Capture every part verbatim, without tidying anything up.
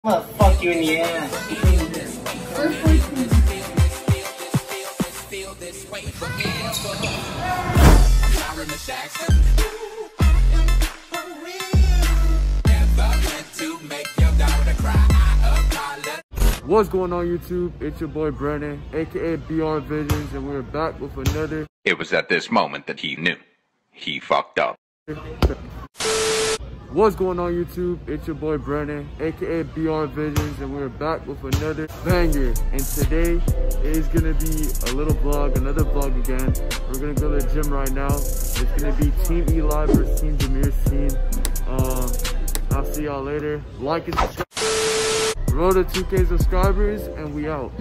I'm gonna fuck you in the ass. What's going on YouTube? It's your boy Brennan, aka B R Visions, and we're back with another. It was at this moment that he knew. He fucked up. What's going on YouTube? It's your boy Brennan, aka B R Visions, and we're back with another banger. And today is gonna be a little vlog, another vlog again. We're gonna go to the gym right now. It's gonna be Team Eli versus Team Jameer's team. Um, I'll see y'all later. Like and subscribe. Road to two K subscribers, and we out.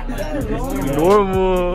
Normal.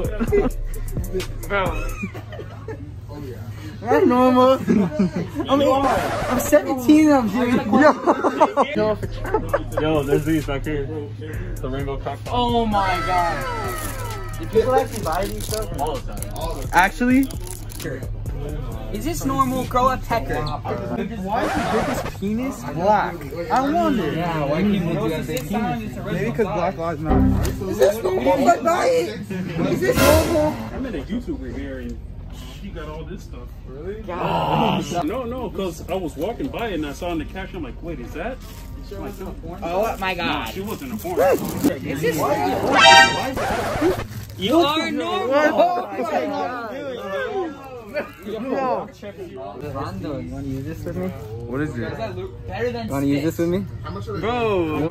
That's normal. I mean, I'm seventeen and I'm doing Yo. Yo, there's these back here. The rainbow cocktail. Oh my god. Did people actually buy these stuff? All the time. Actually? Sure. Is this normal? Grow a pecker. Why is the biggest penis black? I wonder. Yeah, why people do that big penis? Maybe because Black Lives Matter. Is this normal? But buy it. Is this normal? I met a YouTuber here and she got all this stuff. Really? Gosh. No, no, because I was walking by it and I saw in the caption, I'm like, wait, is that? Like, oh my god. no, she wasn't a porn. Is this normal? You are normal. Oh my god. Yo. Rondo, you want to use this with me? What is it? Better than you want to use this with me? Bro!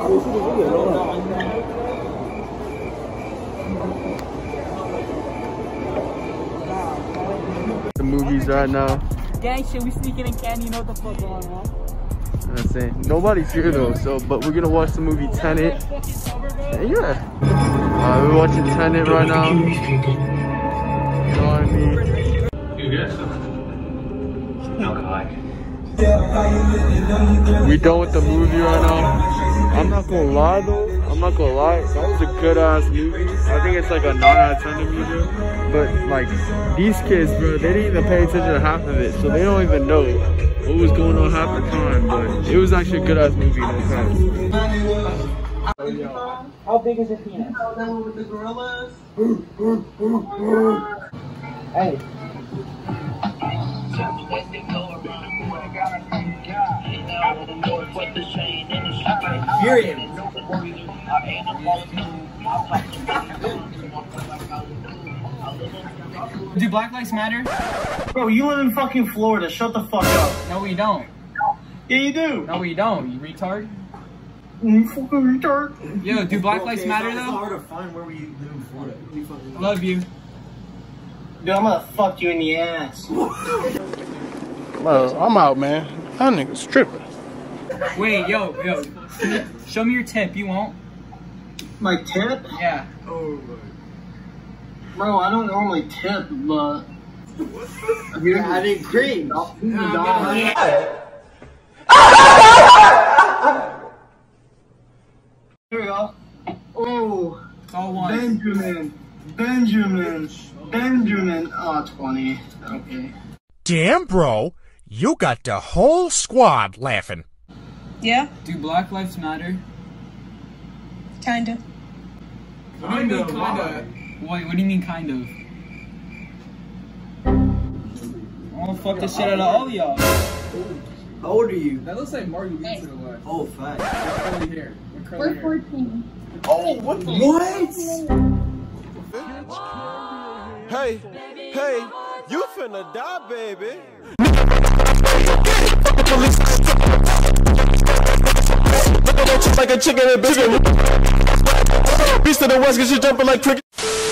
The movies right now. Gang shit, we sneaking in candy, you know what the fuck going on? I'm saying nobody's here though, so but we're gonna watch the movie Tenet. Yeah. Uh, we're watching Tenet right now. You know what I mean? We done with the movie right now. I'm not gonna lie though. I'm not gonna lie. That was a good ass movie. I think it's like a nine out of ten to me, bro. But like these kids, bro, they didn't even pay attention to half of it, so they don't even know what was going on half the time. But it was actually a good ass movie. No offense. How big is your penis? That one with the gorillas. Hey. Hear him. Do Black Lives Matter? Bro, you live in fucking Florida. Shut the fuck up. No, we don't. Yeah, you do. No, we don't. You retard. You fucking retard. Yo, do Black Lives Matter though? It's hard to find where we live in Florida. Love you. Dude, I'm gonna fuck you in the ass. Well, I'm out, man. That nigga's tripping. Wait, yo, yo. Show me your tip. You won't? My tip? Yeah. Oh. Bro, I don't normally tip, but you're adding cream. Yeah. Here we go. Oh. All one. Benjamin. Benjamin. Benjamin. Oh, twenty. Okay. Damn, bro. You got the whole squad laughing. Yeah, Do Black Lives Matter? kinda. What do you mean, kinda? Wait, what do you mean, kind of? I'm gonna fuck the shit out of all y'all. How old are you? That looks like Marty Hey. to the left. Oh, fat. Curly hair. We're fourteen. Oh, what the? What? Hey, hey, you finna die, baby. Like a chicken and biscuit. Beast of the West, cause she jumping like cricket.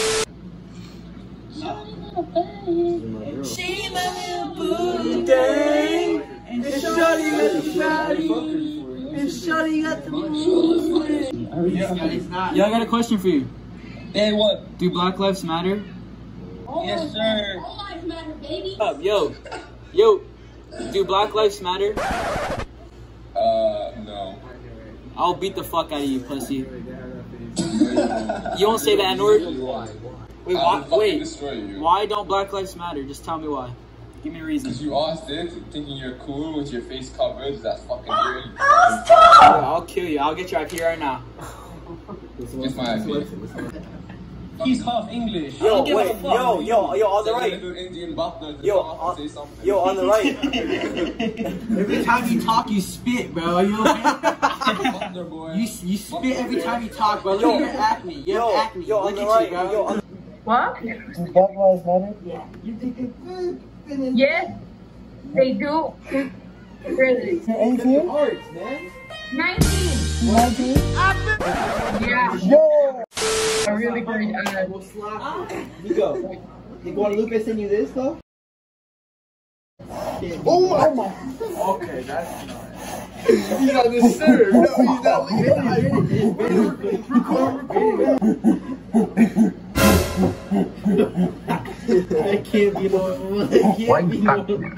She my little boo day. And shorty got the body. And shorty got the booty. Yo, I got a question for you. Hey, what? Do Black Lives Matter? Yes, sir. All lives matter, baby. Up, yo, yo. Do Black Lives Matter? Uh, no. I'll beat the fuck out of you, pussy. You won't say the N-word? Wait, why, wait. Why don't Black Lives Matter? Just tell me why. Give me a reason. You asked it, thinking you're cool with your face covered. That's fucking weird. I'll kill you. I'll get you out here right now. It's my idea. He's half English. Yo, wait, yo, yo, yo, on the right. Indian butler. Yo, on, yo, on the right. Every time you talk, you spit, bro. Are you okay? Butler boy. you, you spit every time you talk, bro. Look at your acne. You have Yo, acne. yo, on Look the at right. you, bro. Yo, on What? Black Lives Matter? Yeah. Yes, they do. Really. eighteen? nineteen. nineteen? Yeah. Yo! A really great ad. Nico, did Guadalupe send you this though? Oh my! Okay, that's not. He's not this sir. No, he's not. Record, record. I can't be normal. I can't be normal.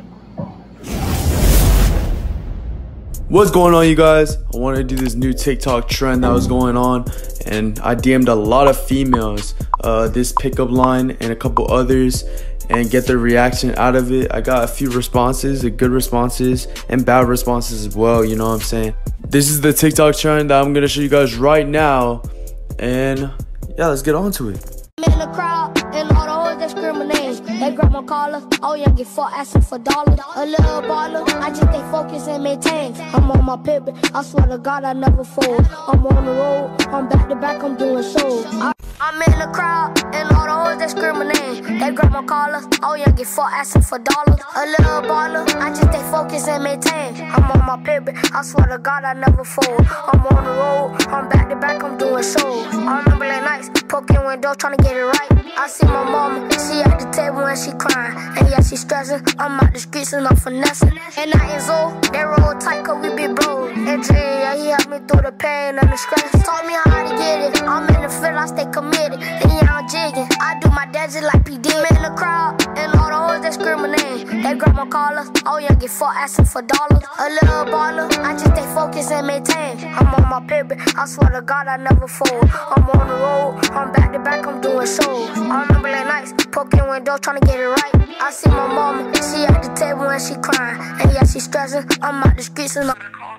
What's going on, you guys? I wanted to do this new TikTok trend that was going on, and I D M'd a lot of females uh, this pickup line and a couple others, and get their reaction out of it. I got a few responses, good responses and bad responses as well, you know what I'm saying? This is the TikTok trend that I'm gonna show you guys right now, and yeah, let's get on to it. I'm in the crowd, and all the hoes that screaming names. They grab my collar, oh yeah, get fucked, asking for dollars. A little baller, I just stay focused and maintain. I'm on my pivot, I swear to God I never fold. I'm on the road, I'm back to back, I'm doing shows. I I'm in the crowd, and all the hoes that screaming names. They grab my collar, oh yeah, get fucked, asking for dollars. A little baller, I just stay focused and maintain. I'm on my pivot, I swear to God I never fold. I'm on the road, I'm back to back, I'm doing shows. I remember late nights, poking windows, trying to get it right. I see my mama, she at the table and she crying. And yeah, she stressing, I'm out the streets and I'm finessing. And I is old, they roll tight cause we be bros. And Dre, yeah, he helped me through the pain and the stress. Taught me how to get it, I'm in the field, I stay committed. And yeah, I'm jigging, I do my dance just like P D. I'm in the crowd, and all the hoes that screaming names. They grab my collar, oh yeah, get fucked, asking for dollars. A little baller, I just stay focused and maintain. I'm on my pivot, I swear to God I never fold. I'm on the road, I'm back to back, I'm doing shows. I remember late nights, poking windows, trying to get it right. I see my mama, she at the table and she crying. And yeah, she stressing, I'm out the streets and I'm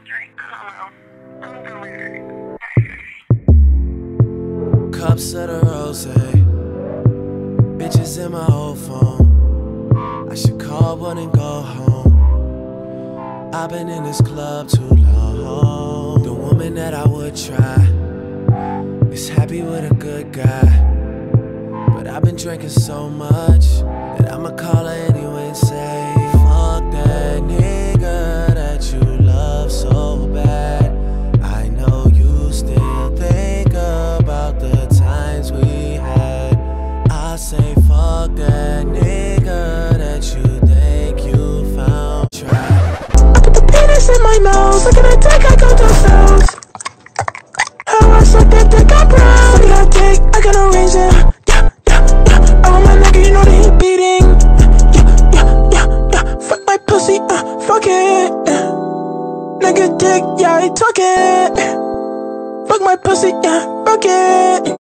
Cups of the rose, bitches in my old phone. I should call one and go home. I've been in this club too long. The woman that I would try is happy with a good guy. But I've been drinking so much that I'ma call her anyway and say, fuck that nigga that you love so bad. I know you still think about the times we had. I say fuck that nigga that you think you found. Try. I put the penis in my nose, look at the dick, I go downstairs. How I suck that dick, I'm proud. Look at that dick, I got no reason. You know that he beating, yeah, yeah, yeah, yeah. Fuck my pussy, uh, fuck it. Nigga dick, yeah, he talking. Fuck my pussy, yeah, fuck it.